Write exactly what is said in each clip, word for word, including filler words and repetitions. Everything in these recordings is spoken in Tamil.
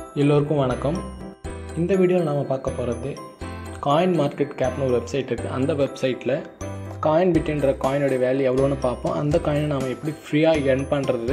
எல்லோருக்கும் வணக்கம். இந்த வீடியோவில் நாம் பார்க்க போகிறது காயின் மார்க்கெட் கேப்னு ஒரு வெப்சைட் இருக்குது. அந்த வெப்சைட்டில் காயின் பிட்ன்ற காயினோடைய வேல்யூ எவ்வளோன்னு பார்ப்போம். அந்த காயினை நாம் எப்படி ஃப்ரீயாக எர்ன் பண்ணுறது,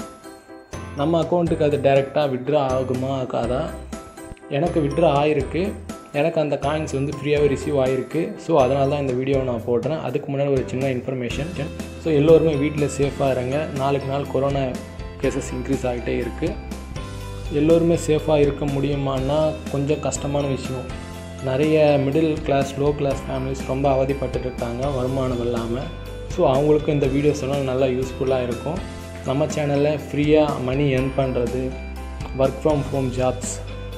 நம்ம அக்கௌண்ட்டுக்கு அது டைரெக்டாக விட்ரா ஆகுமா ஆகாதா. எனக்கு விட்ரா ஆகிருக்கு, எனக்கு அந்த காயின்ஸ் வந்து ஃப்ரீயாகவே ரிசீவ் ஆகிருக்கு. ஸோ அதனால தான் இந்த வீடியோவை நான் போடுறேன். அதுக்கு முன்னாடி ஒரு சின்ன இன்ஃபர்மேஷன். ஸோ எல்லோருமே வீட்டில் சேஃபாக இருங்க. நாளுக்கு நாள் கொரோனா கேசஸ் இன்க்ரீஸ் ஆகிட்டே இருக்குது. எல்லோருமே சேஃபாக இருக்க முடியுமான்னா கொஞ்சம் கஷ்டமான விஷயம். நிறைய middle class low class families ரொம்ப அவதிப்பட்டு இருக்காங்க வருமானம் இல்லாமல். ஸோ அவங்களுக்கு இந்த வீடியோஸ் எல்லாம் நல்லா யூஸ்ஃபுல்லாக இருக்கும். நம்ம சேனலில் ஃப்ரீயாக மணி எர்ன் பண்ணுறது, ஒர்க் ஃப்ரம் ஹோம் ஜாப்ஸ்.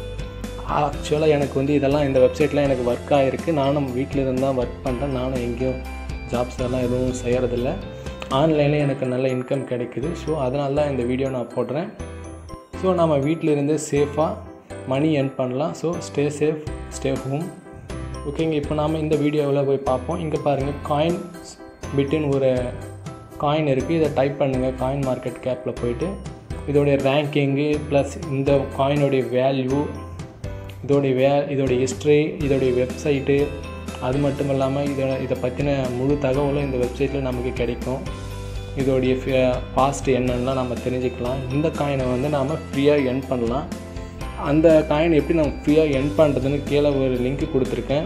ஆக்சுவலாக எனக்கு வந்து இதெல்லாம் இந்த வெப்சைட்டில் எனக்கு ஒர்க் ஆகிருக்கு. நானும் வீட்டில் இருந்து தான் ஒர்க் பண்ணுறேன். நானும் எங்கேயும் ஜாப்ஸ் எல்லாம் எதுவும் செய்கிறதில்ல. ஆன்லைனில் எனக்கு நல்ல இன்கம் கிடைக்குது. ஸோ அதனால தான் இந்த வீடியோ நான் போடுறேன். ஸோ நம்ம வீட்டில் இருந்து சேஃபாக மணி எர்ன் பண்ணலாம். So stay safe, stay home. ஓகேங்க, இப்போ நாம் இந்த வீடியோவில் போய் பார்ப்போம். இங்கே பாருங்கள், காயின் பிட்டுன்னு ஒரு காயின் இருக்குது. இதை டைப் பண்ணுங்கள் காயின் மார்க்கெட் கேப்பில் போய்ட்டு. இதோடைய ரேங்கிங்கு ப்ளஸ் இந்த காயினுடைய வேல்யூ, இதோடைய வே இதோடைய ஹிஸ்ட்ரி, இதோடைய வெப்சைட்டு, அது மட்டும் இல்லாமல் இதோட இதை பற்றின முழு தகவலும் இந்த வெப்சைட்டில் நமக்கு கிடைக்கும். இதோடைய பாஸ்ட் என்னன்னா நம்ம தெரிஞ்சுக்கலாம். இந்த காயினை வந்து நாம் ஃப்ரீயாக எர்ன் பண்ணலாம். அந்த காயின் எப்படி நம்ம ஃப்ரீயாக எர்ன் பண்ணுறதுன்னு கீழே ஒரு லிங்க் கொடுத்துருக்கேன்.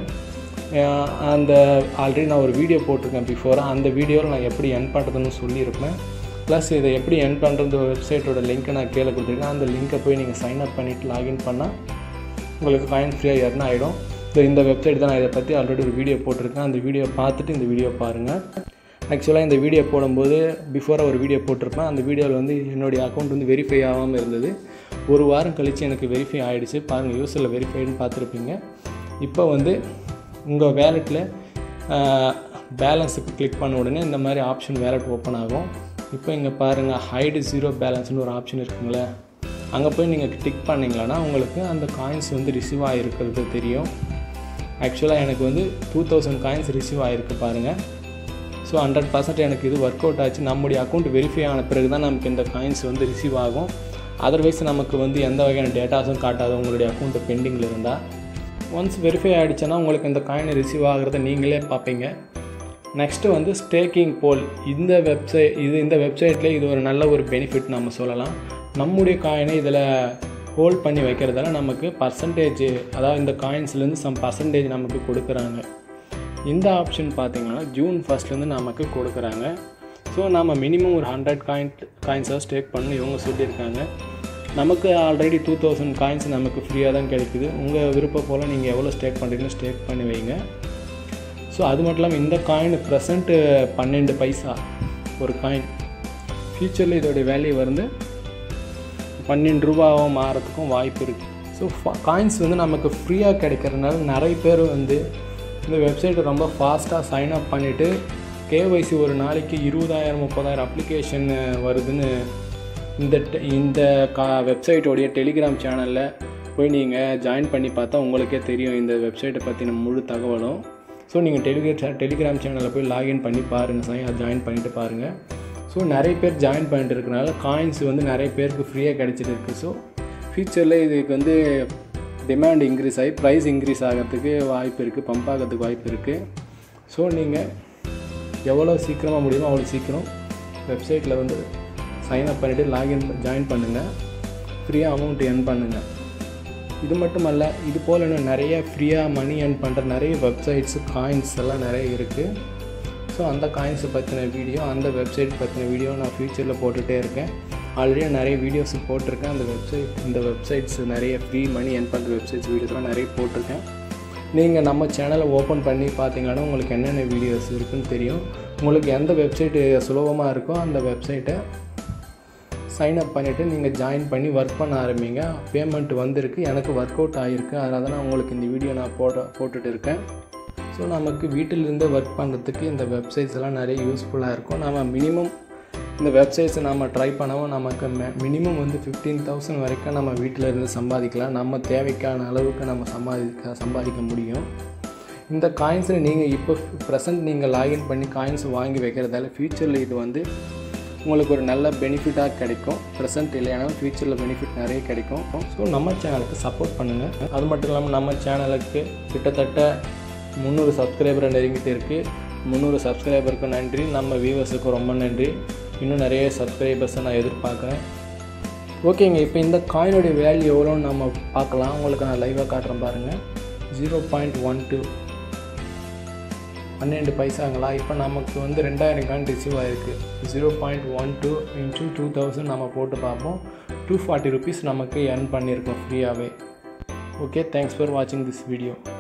அந்த ஆல்ரெடி நான் ஒரு வீடியோ போட்டிருக்கேன் பிஃபோராக. அந்த வீடியோவில் நான் எப்படி எர்ன் பண்ணுறதுன்னு சொல்லியிருப்பேன். ப்ளஸ் இதை எப்படி எர்ன் பண்ணுறது வெப்சைட்டோட லிங்க்கை நான் கீழே கொடுத்துருக்கேன். அந்த லிங்க்கை போய் நீங்கள் சைன் அப் பண்ணிவிட்டு லாகின் பண்ணால் உங்களுக்கு காயின் ஃப்ரீயாக எர்ன் ஆகிடும். ஸோ இந்த வெப்சைட் தான் நான் இதை பற்றி ஆல்ரெடி ஒரு வீடியோ போட்டிருக்கேன். அந்த வீடியோ பார்த்துட்டு இந்த வீடியோ பாருங்கள். ஆக்சுவலாக இந்த வீடியோ போடும்போது பிஃபோராக ஒரு வீடியோ போட்டிருப்பேன். அந்த வீடியோவில் வந்து என்னுடைய அக்கௌண்ட் வந்து வெரிஃபை ஆகாமல் இருந்தது. ஒரு வாரம் கழித்து எனக்கு வெரிஃபை ஆகிடுச்சு. பாருங்கள், யூஸரில் வெரிஃபைடுன்னு பார்த்துருப்பீங்க. இப்போ வந்து உங்கள் வேலெட்டில் பேலன்ஸுக்கு கிளிக் பண்ண உடனே இந்த மாதிரி ஆப்ஷன் வேலெட் ஓப்பன் ஆகும். இப்போ இங்கே பாருங்கள், ஹைடு ஜீரோ பேலன்ஸ்னு ஒரு ஆப்ஷன் இருக்குங்களே, அங்கே போய் நீங்கள் டிக் பண்ணிங்களன்னா உங்களுக்கு அந்த காயின்ஸ் வந்து ரிசீவ் ஆகிருக்கிறது தெரியும். ஆக்சுவலாக எனக்கு வந்து டூ தௌசண்ட் காயின்ஸ் ரிசீவ் ஆகிருக்கு பாருங்கள். ஸோ ஹண்ட்ரட் பர்சன்ட் எனக்கு இது ஒர்க் அவுட் ஆச்சு. நம்முடைய அக்கௌண்ட் வெரிஃபை ஆன பிறகு தான் நமக்கு இந்த காயின்ஸ் வந்து ரிசீவ் ஆகும். அதர்வைஸ் நமக்கு வந்து எந்த வகையான டேட்டாஸும் காட்டாது உங்களுடைய அக்கௌண்ட்டு பெண்டிங்கில் இருந்தால். ஒன்ஸ் வெரிஃபை ஆகிடுச்சுன்னா உங்களுக்கு இந்த காயின் ரிசீவ் ஆகிறத நீங்களே பார்ப்பீங்க. நெக்ஸ்ட்டு வந்து ஸ்டேக்கிங் போல். இந்த வெப்சைட் இது இந்த வெப்சைட்டில் இது ஒரு நல்ல ஒரு பெனிஃபிட் நம்ம சொல்லலாம். நம்முடைய காயினை இதில் ஹோல்ட் பண்ணி வைக்கிறதால நமக்கு பர்சன்டேஜ், அதாவது இந்த காயின்ஸ்லேருந்து சம் பர்சன்டேஜ் நமக்கு கொடுக்குறாங்க. இந்த ஆப்ஷன் பார்த்திங்கன்னா ஜூன் ஃபஸ்ட்லேருந்து நமக்கு கொடுக்குறாங்க. ஸோ நம்ம மினிமம் ஒரு ஹண்ட்ரட் காயின் காயின்ஸாக ஸ்டேக் பண்ணணும் இவங்க சொல்லியிருக்காங்க. நமக்கு ஆல்ரெடி டூ தௌசண்ட் காயின்ஸ் நமக்கு ஃப்ரீயாக தான் கிடைக்குது. உங்கள் விருப்பம் போல் நீங்கள் எவ்வளோ ஸ்டேக் பண்ணுறீங்களோ ஸ்டேக் பண்ணி வைங்க. ஸோ அது மட்டும் இல்லாமல் இந்த காயின் ப்ரெசண்ட்டு பன்னெண்டு பைசா ஒரு காயின். ஃப்யூச்சரில் இதோடைய வேல்யூ வந்து பன்னெண்டு ரூபாவும் மாறத்துக்கும் வாய்ப்பு இருக்குது. ஸோ காயின்ஸ் வந்து நமக்கு ஃப்ரீயாக கிடைக்கிறதுனால நிறைய பேர் வந்து இந்த வெப்சைட்டை ரொம்ப ஃபாஸ்ட்டாக சைன் அப் பண்ணிவிட்டு கேஒய்சி ஒரு நாளைக்கு இருபதாயிரம் முப்பதாயிரம் அப்ளிகேஷன் வருதுன்னு இந்த இந்த கா வெப்சைட்டோடைய டெலிகிராம் சேனலில் போய் நீங்கள் ஜாயின் பண்ணி பார்த்தா உங்களுக்கே தெரியும் இந்த வெப்சைட்டை பற்றின முழு தகவலும். ஸோ நீங்கள் டெலிகிரா டெலிகிராம் சேனலில் போய் லாகின் பண்ணி பாருங்கள், சார் அதை ஜாயின் பண்ணிவிட்டு பாருங்கள். ஸோ நிறைய பேர் ஜாயின் பண்ணிட்டு இருக்கனால காயின்ஸ் வந்து நிறைய பேருக்கு ஃப்ரீயாக கிடச்சிட்டு இருக்குது. ஸோ ஃப்யூச்சரில் இதுக்கு வந்து டிமாண்ட் இன்க்ரீஸ் ஆகி ப்ரைஸ் இன்க்ரீஸ் ஆகிறதுக்கு வாய்ப்பு இருக்குது, பம்ப் ஆகிறதுக்கு வாய்ப்பு இருக்குது. ஸோ நீங்கள் எவ்வளோ சீக்கிரமாக முடியுமோ அவ்வளோ சீக்கிரம் வெப்சைட்டில் வந்து சைன் அப் பண்ணிவிட்டு லாகின் ஜாயின் பண்ணுங்கள், ஃப்ரீயாக அமௌண்ட் எர்ன் பண்ணுங்கள். இது மட்டும் அல்ல, இது போல் இன்னும் நிறைய ஃப்ரீயாக மணி எர்ன் பண்ணுற நிறைய வெப்சைட்ஸு காயின்ஸ் எல்லாம் நிறைய இருக்குது. ஸோ அந்த காயின்ஸை பற்றின வீடியோ, அந்த வெப்சைட் பற்றின வீடியோ நான் ஃப்யூச்சரில் போட்டுகிட்டே இருக்கேன். ஆல்ரெடி நிறைய வீடியோஸ் போட்டிருக்கேன். அந்த வெப்சைட் இந்த வெப்சைட்ஸ் நிறைய ஃப்ரீ மணி எர்ன் பண்ணுற வெப்சைட்ஸ் வீடியோஸ்லாம் நிறைய போட்டிருக்கேன். நீங்கள் நம்ம சேனலை ஓப்பன் பண்ணி பார்த்தீங்கன்னா உங்களுக்கு என்னென்ன வீடியோஸ் இருக்குதுன்னு தெரியும். உங்களுக்கு எந்த வெப்சைட்டு சுலபமாக இருக்கோ அந்த வெப்சைட்டை சைன் அப் பண்ணிவிட்டு நீங்கள் ஜாயின் பண்ணி ஒர்க் பண்ண ஆரம்பிங்க. பேமெண்ட் வந்திருக்கு, எனக்கு ஒர்க் அவுட் ஆகிருக்கு. அதனால தான் உங்களுக்கு இந்த வீடியோ நான் போட போட்டுட்டு இருக்கேன். ஸோ நமக்கு வீட்டிலிருந்து ஒர்க் பண்ணுறதுக்கு இந்த வெப்சைட்ஸ் எல்லாம் நிறைய யூஸ்ஃபுல்லாக இருக்கும். நம்ம மினிமம் இந்த வெப்சைட்ஸை நம்ம ட்ரை பண்ணவும் நமக்கு மினிமம் வந்து ஃபிஃப்டீன் தௌசண்ட் வரைக்கும் நம்ம வீட்டில் இருந்து சம்பாதிக்கலாம். நம்ம தேவைக்கான அளவுக்கு நம்ம சம்பாதிக்க சம்பாதிக்க முடியும். இந்த காயின்ஸில் நீங்கள் இப்போ ப்ரெசென்ட் நீங்கள் லாகின் பண்ணி காயின்ஸ் வாங்கி வைக்கிறதால ஃப்யூச்சரில் இது வந்து உங்களுக்கு ஒரு நல்ல பெனிஃபிட்டாக கிடைக்கும். ப்ரெசென்ட் இல்லையானா ஃப்யூச்சரில் பெனிஃபிட் நிறைய கிடைக்கும். ஸோ நம்ம சேனலுக்கு சப்போர்ட் பண்ணுங்கள். அது மட்டும் இல்லாமல் நம்ம சேனலுக்கு கிட்டத்தட்ட முந்நூறு சப்ஸ்கிரைபர் நெருங்கிட்டு இருக்குது. முந்நூறு சப்ஸ்கிரைபருக்கு நன்றி. நம்ம வியூவர்ஸுக்கு ரொம்ப நன்றி. இன்னும் நிறைய சப்ஸ்கிரைபர்ஸை நான் எதிர்பார்க்குறேன். ஓகேங்க, இப்போ இந்த காயினுடைய வேல்யூ எவ்வளோன்னு நம்ம பார்க்கலாம். உங்களுக்கு நான் லைவாக காட்டுறேன் பாருங்கள். ஜீரோ பாயிண்ட் ஒன் டூ பன்னெண்டு பைசாங்களா. இப்போ நமக்கு வந்து ரெண்டாயிரம் காயின் ரிசீவ் ஆகிருக்கு. Zero point one two into two thousand நம்ம போட்டு பார்ப்போம். டூ ஃபார்ட்டி ருபீஸ் நமக்கு earn பண்ணியிருக்கோம் ஃப்ரீயாகவே. ஓகே, தேங்க்ஸ் ஃபார் வாட்சிங் திஸ் வீடியோ.